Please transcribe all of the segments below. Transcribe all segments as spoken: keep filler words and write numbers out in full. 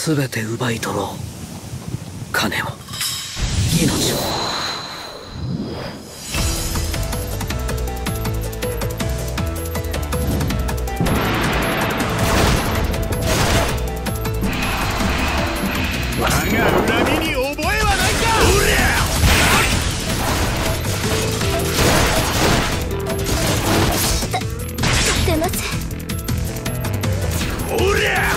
全て奪い取ろう。金を、命を。 我が恨みに覚えはないか。おりゃ出ません。 おりゃ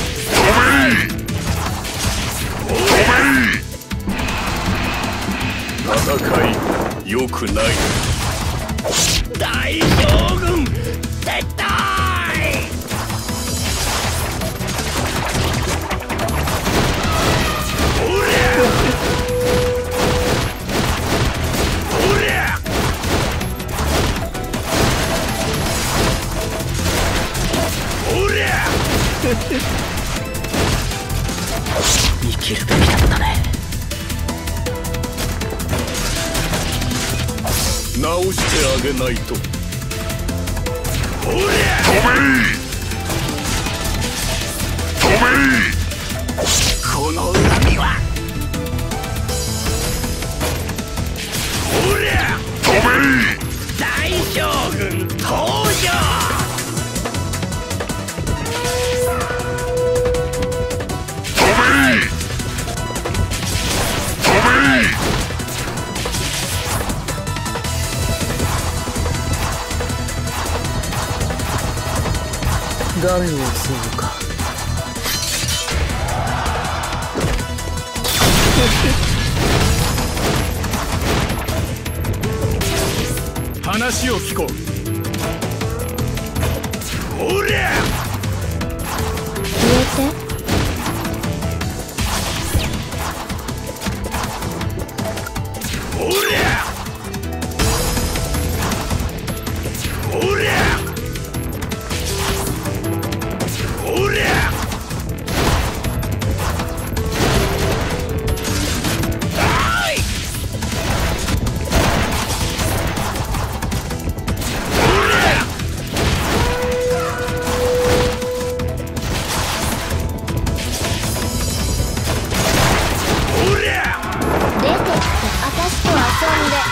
戦い良くない。大将軍撤退。おりゃおりゃおりゃ生きるべきだったね。 直してあげないと。おりゃ止め止めこの恨みは。おりゃ止め大将軍登場。 誰を襲うか。 話を聞こう。おりゃ消えて。 おりゃおりゃおりゃあいおりゃおりゃ出てって私と遊んで。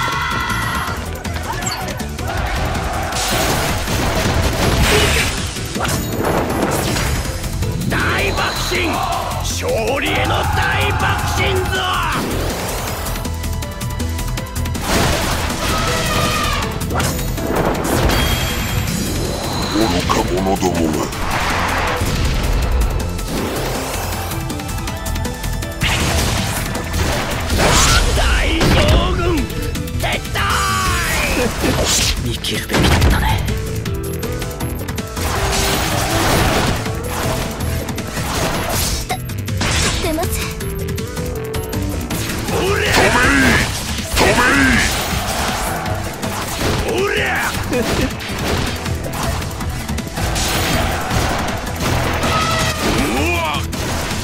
大爆心勝利への大爆心ぞ。 愚か者どもが。 大将軍撤退。 生きるべきだったね。 出ません。 おりゃおりゃうわっ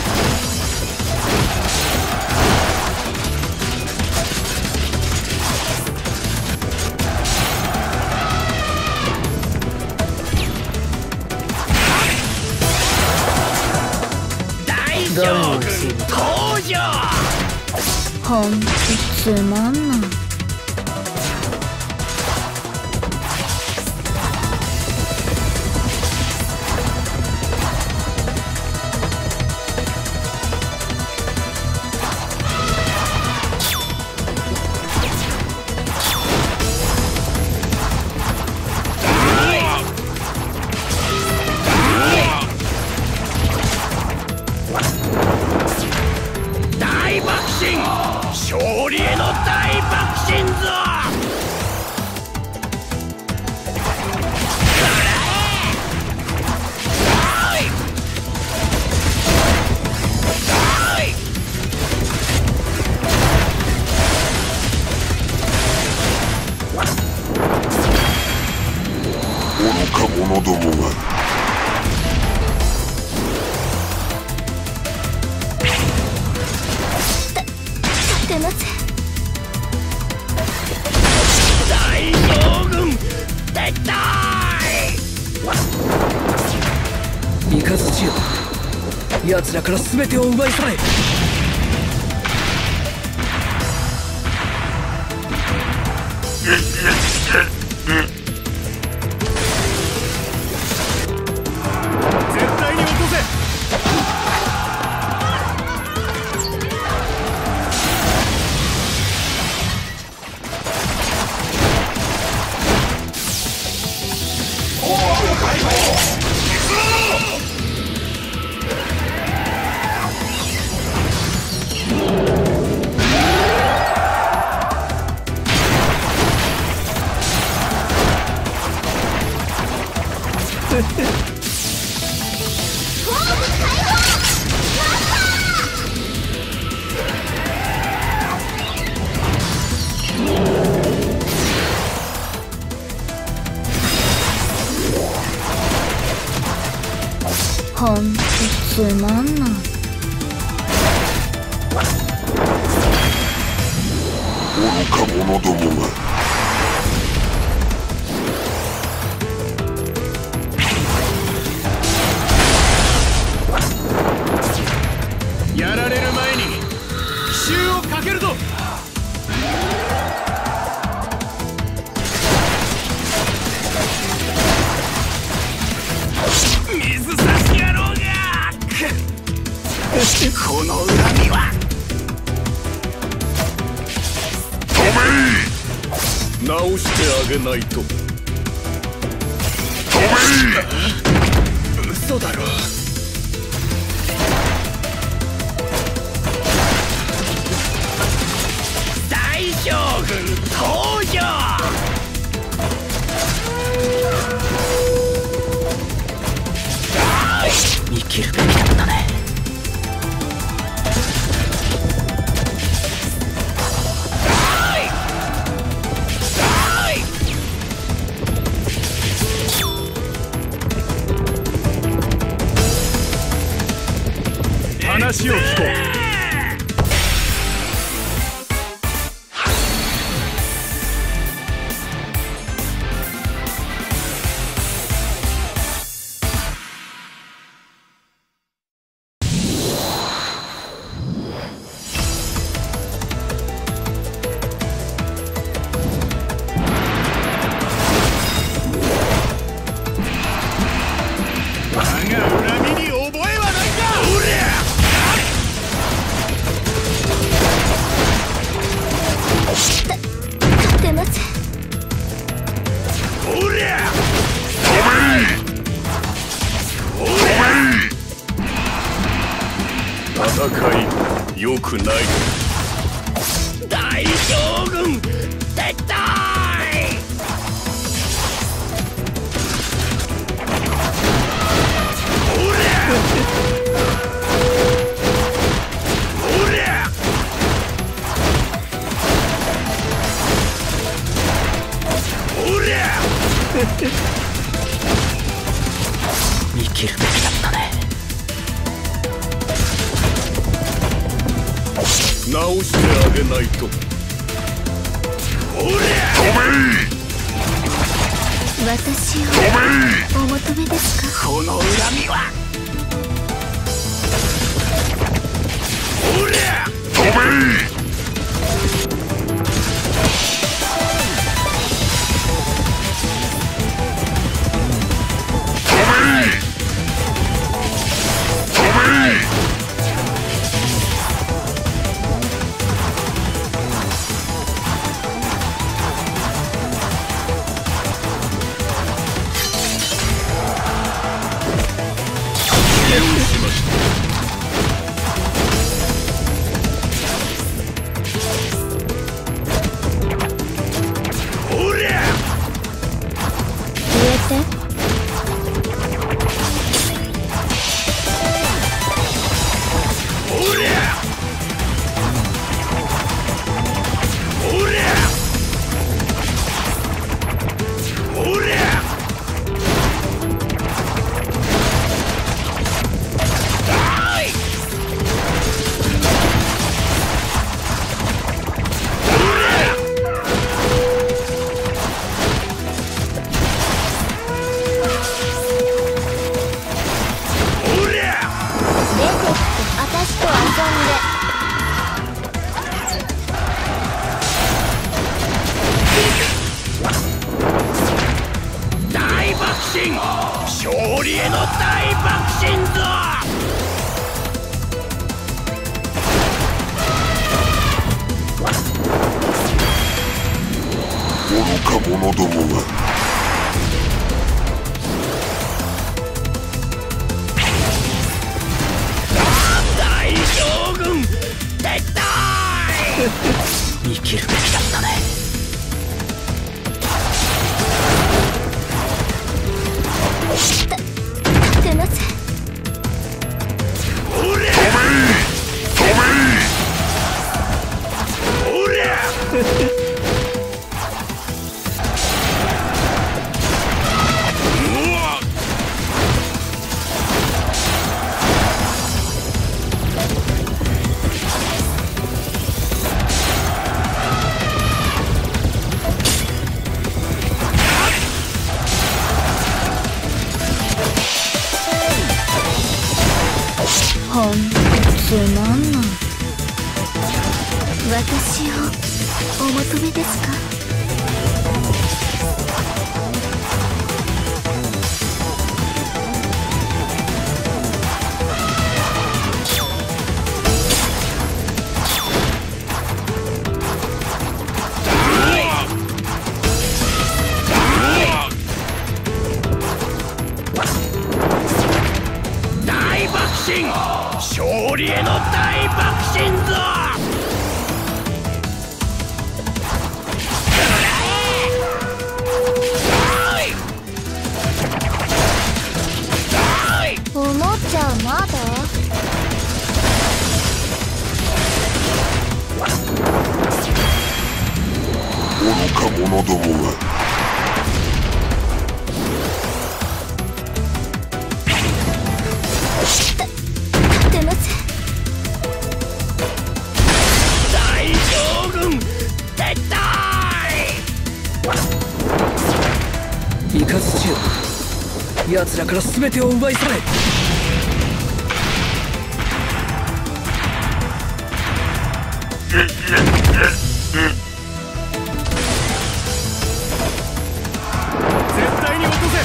大将軍登場。 ほんとつまんない。 大爆心勝利への大爆心ぞ。 愚か者どもが。 出ません。 大将軍撤退。 雷よ、 奴らから全てを奪い去れ。 絶対に落とせ。 ほんとつまんない。 愚か者どもが。 やられる前に奇襲をかけるぞ。水差し野郎がこの恨みは直してあげないと。嘘だろ。大将軍登場。 生きるべきだったね。 話を聞こう。戦い良くない。大将軍撤退。おりゃおりゃおりゃ生きるべきだったね。 直してあげないと。おりゃ私をお求めですか。 この恨みは。おりゃが大将軍撤退生きるべきだったね。 てなぜおりゃ飛べおりゃうわっほんつまんない。私をお求めですか？ 大爆心勝利への大爆心ぞおもちゃまだ？ 愚か者どもが立てません。 大将軍撤退イカズチよ、奴らから全てを奪い去れ。 絶対に落とせ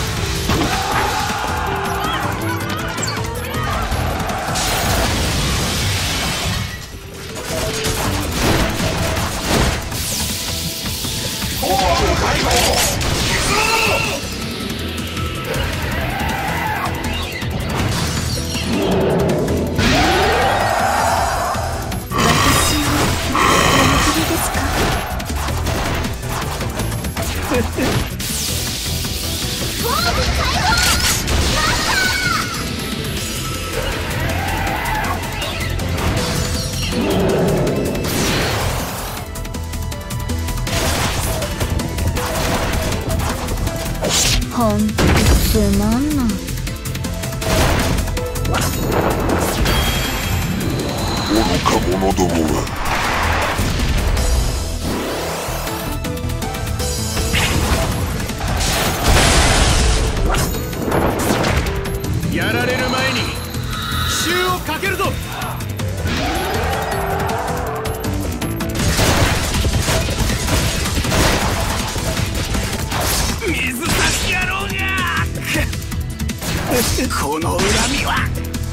ほんつまんない。 愚か者どもがやられる前に奇襲をかけるぞ水差し野郎がこの恨みは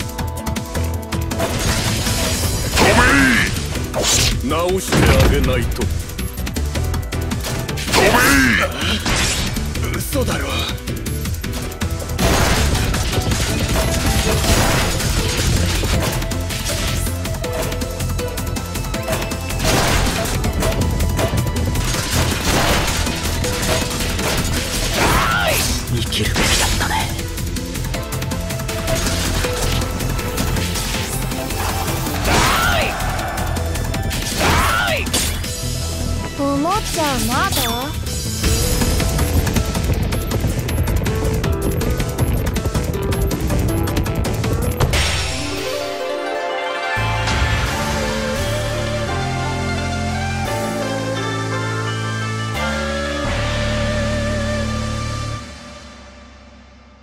直してあげないと嘘だろ生きるべきだったね。 おもちゃまだ？